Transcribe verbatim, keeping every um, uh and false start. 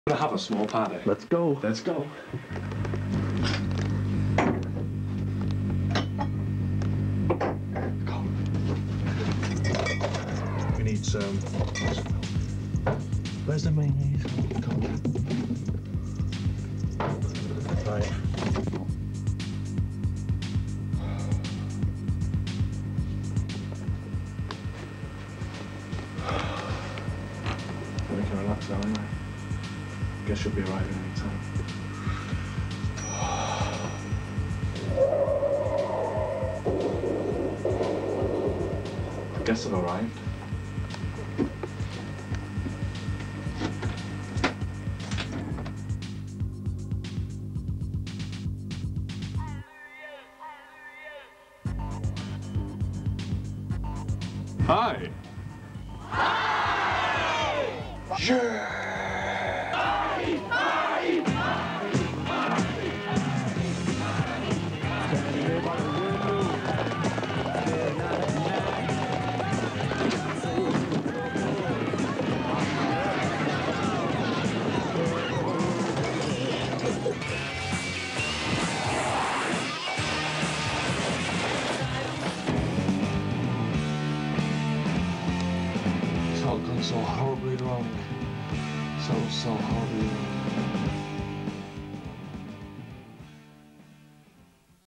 We're gonna have a small party. Let's go. Let's go. Come. We need some. Where's the mayonnaise? Come on. Right. We can relax now anyway. Guess she'll be arriving any time. I guess I've arrived. Hi! Hi! Yeah! It's all gone so horribly wrong. So, so horribly wrong.